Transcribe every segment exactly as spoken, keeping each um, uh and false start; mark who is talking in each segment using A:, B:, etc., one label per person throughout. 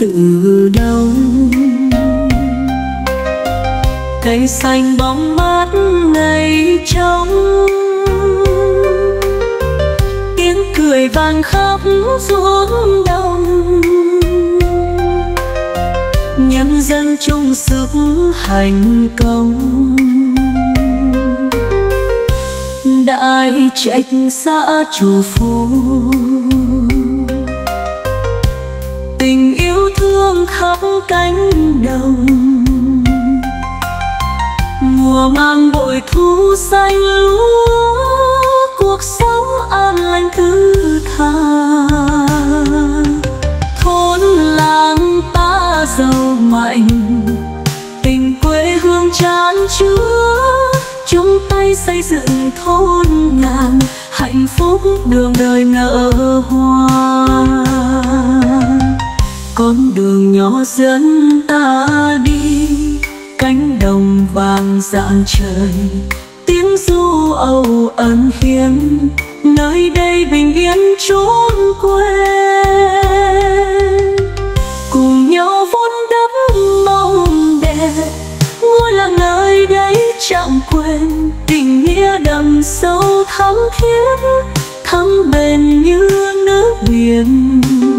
A: từ đông. Cây xanh bóng mát ngày trống, tiếng cười vang khắp ruộng đồng. Nhân dân chung sức hành công, đại trạch xã Chủ Phú. Tình yêu thương khắp cánh đồng, mùa mang bội thu xanh lúa, cuộc sống an lành thứ tha. Thôn làng ta giàu mạnh, tình quê hương chan chứa, chung tay xây dựng thôn ngàn, hạnh phúc đường đời nở hoa. Con đường nhỏ dẫn ta đi, cánh đồng vàng rạng trời, tiếng ru âu ẩn hiện, nơi đây bình yên chốn quê. Cùng nhau vun đắp mong đẹp, ngôi làng nơi đây chẳng quên, tình nghĩa đậm sâu thắm thiết, thắm bền như nước biển.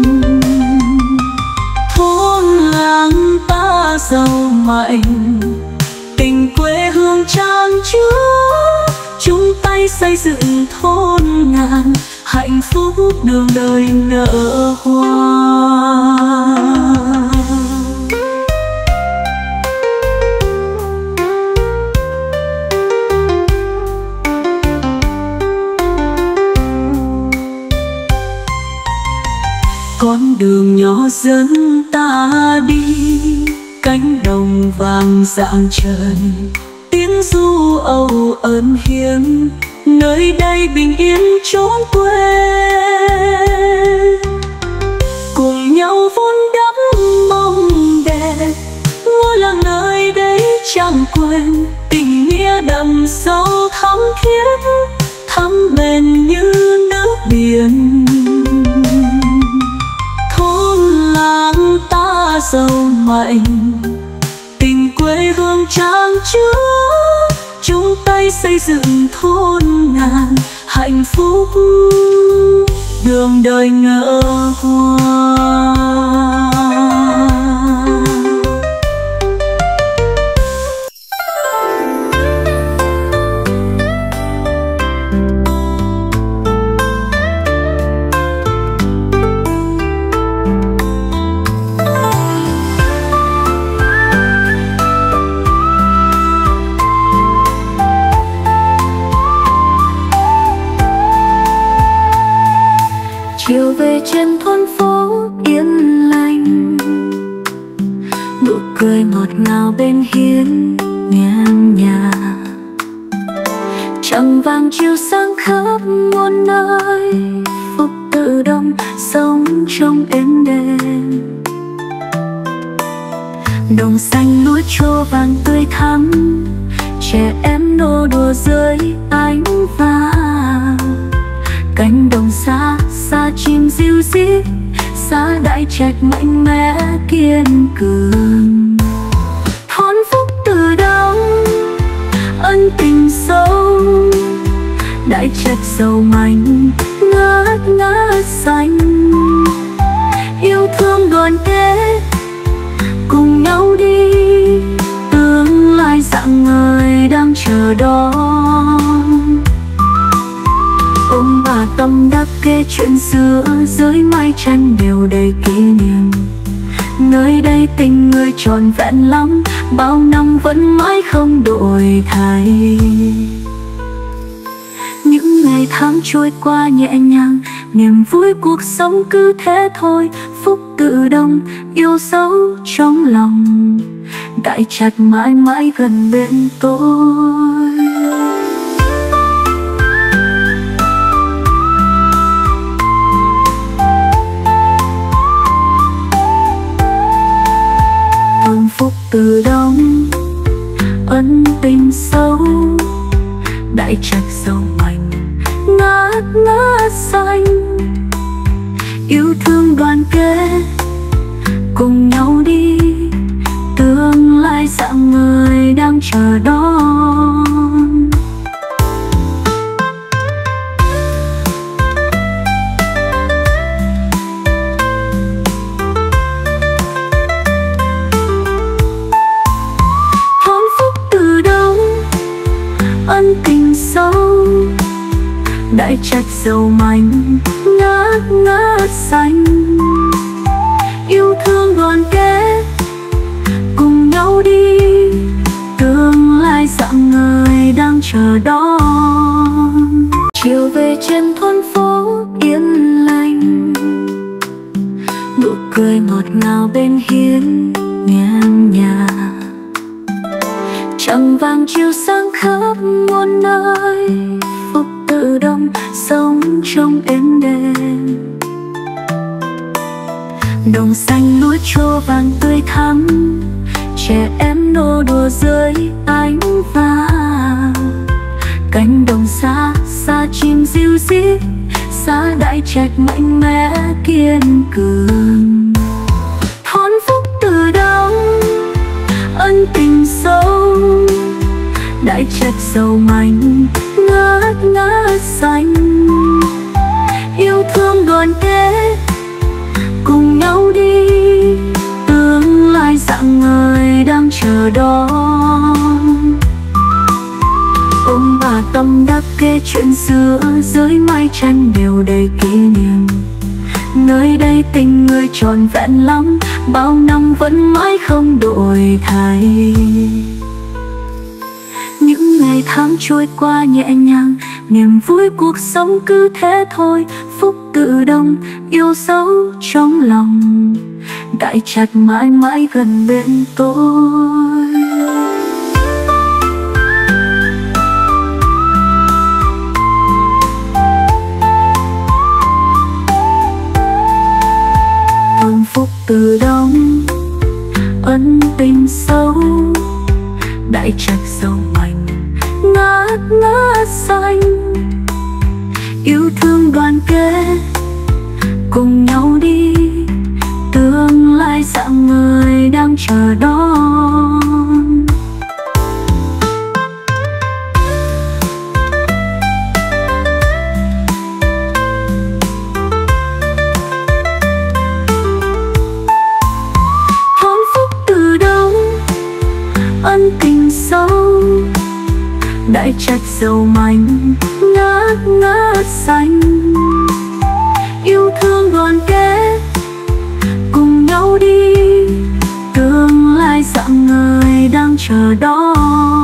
A: Thôn làng ta giàu mạnh, tình quê hương chan chứa, chung tay xây dựng thôn ngàn, hạnh phúc đường đời nở hoa. Con đường nhỏ dẫn ta đi, cánh đồng vàng rạng trời, tiếng ru âu ẩn hiện, nơi đây bình yên chốn quê. Cùng nhau vun đắp mong đẹp, ngôi làng nơi đây chẳng quên, tình nghĩa đậm sâu thắm thiết, thắm bền như nước biển. Thôn làng ta giàu mạnh, tình quê hương chan chứa, chung tay xây dựng thôn ngàn, hạnh phúc đường đời nở hoa.
B: Chiều về trên thôn phố yên lành, nụ cười ngọt ngào bên hiên ngang nhà. Trăng vàng chiếu sáng khắp muôn nơi, phúc tự đông sống trong êm đềm. Đồng xanh núi trô vàng tươi thắm, trẻ em nô đùa dưới ánh vàng. Cánh đồng xa xa chim ríu rít, xa đại trạch mạnh mẽ kiên cường. Thôn phúc từ đông ân tình sâu, đại trạch giàu mạnh ngát ngát xanh. Yêu thương đoàn kết cùng nhau đi, tương lai rạng ngời đang chờ đón. Ông bà Tâm đáp kể chuyện xưa, dưới mái tranh đều đầy kỷ niệm. Nơi đây tình người trọn vẹn lắm, bao năm vẫn mãi không đổi thay. Những ngày tháng trôi qua nhẹ nhàng, niềm vui cuộc sống cứ thế thôi. Phúc tự đông yêu dấu trong lòng, đại trạch mãi mãi gần bên tôi. Thôn phúc từ đông ân tình sâu, đại trạch giàu mạnh ngát ngát xanh. Yêu thương đoàn kết cùng nhau đi, tương lai dạng người đang chờ đón. Hôn phúc từ đâu, ân tình sâu, đại trạch dầu mảnh ngát ngát xanh. Yêu thương đoàn kết cùng nhau đi, tương lai dạng người đang chờ đón. Chiều về trên thôn phố yên lành, nụ cười ngọt ngào bên hiên ngang nhà. Trăng vàng chiếu sáng khắp muôn nơi, phúc tự đông sống trong êm đềm. Đồng xanh núi trô vàng tươi thắm, trẻ em nô đùa dưới ánh vàng. Cánh đồng xa xa chim ríu rít, xa đại trạch mạnh mẽ kiên cường. Thôn phúc từ đâu, ân tình sâu, đại trạch dầu mảnh ngát ngát xanh. Yêu thương đoàn kết cùng nhau đi, tương lai dạng người đang chờ đón. Ông bà Tâm đã kể chuyện xưa, dưới mái tranh đều đầy kỷ niệm. Nơi đây tình người trọn vẹn lắm, bao năm vẫn mãi không đổi thay. Những ngày tháng trôi qua nhẹ nhàng, niềm vui cuộc sống cứ thế thôi. Phúc tự đông yêu dấu trong lòng, đại trạch mãi mãi gần bên tôi. Hạnh phúc từ đông, ân tình sâu, đại trạch dầu mảnh ngát ngát xanh. Yêu thương đoàn kết cùng nhau đi, tương lai dạng người đang chờ đón. Hôn phúc từ đâu, ân tình sâu, đại trạch dầu mảnh ngát ngát xanh. Yêu thương đoàn kết cùng nhau đi, tương lai dạng người đang chờ đón.